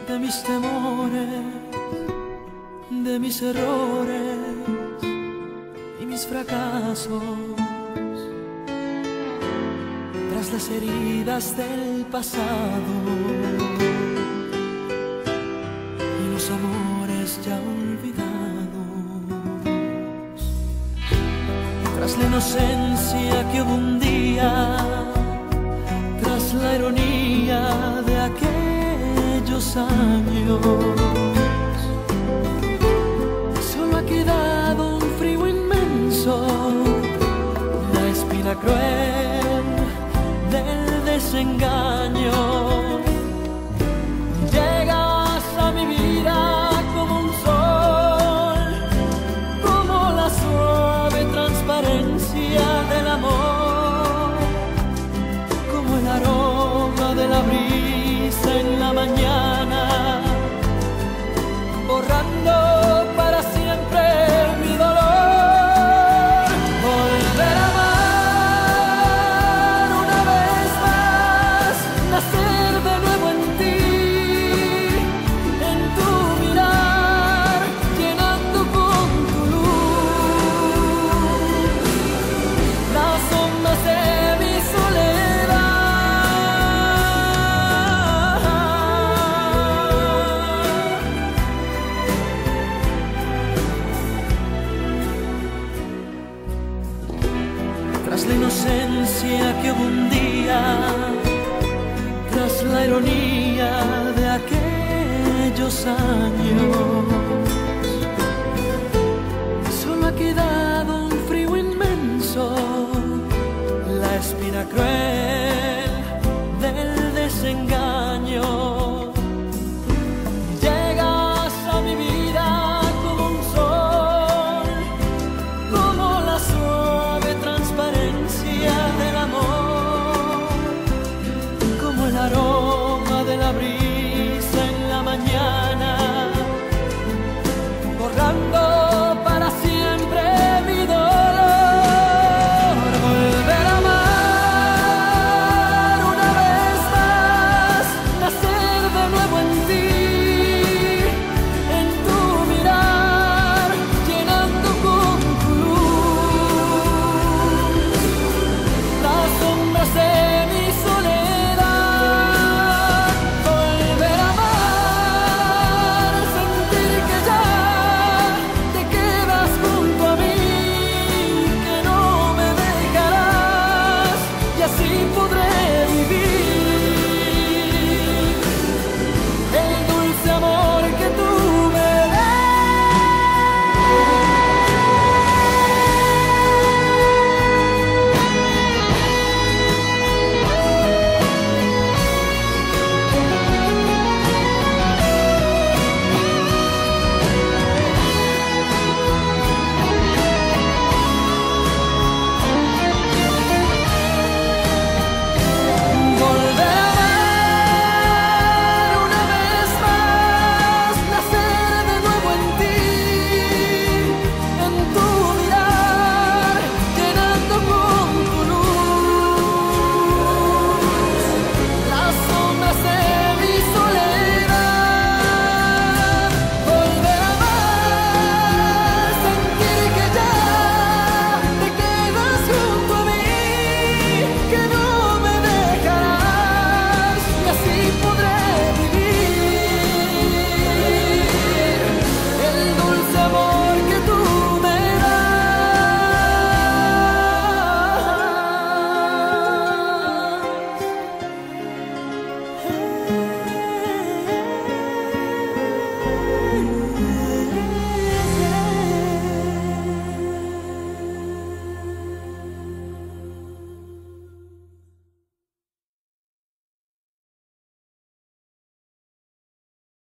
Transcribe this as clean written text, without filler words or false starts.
de mis temores, de mis errores y mis fracasos, tras las heridas del pasado y los amores ya olvidados, tras la inocencia que hubo un día, tras la ironía de aquellos años, solo ha quedado un frío inmenso, la espina cruel del desengaño. Llegas a mi vida como un sol, como la suave transparencia del amor, como el aroma de la brisa en la mañana, borrando para siempre mi dolor. Volver a amar una vez más, nacer de nuevo en ti, en tu mirar, llenando con tu luz las ondas de mi soledad. Tras la inocencia que hubo un día, tras la ironía de aquellos años, solo ha quedado un frío inmenso, la espina cruel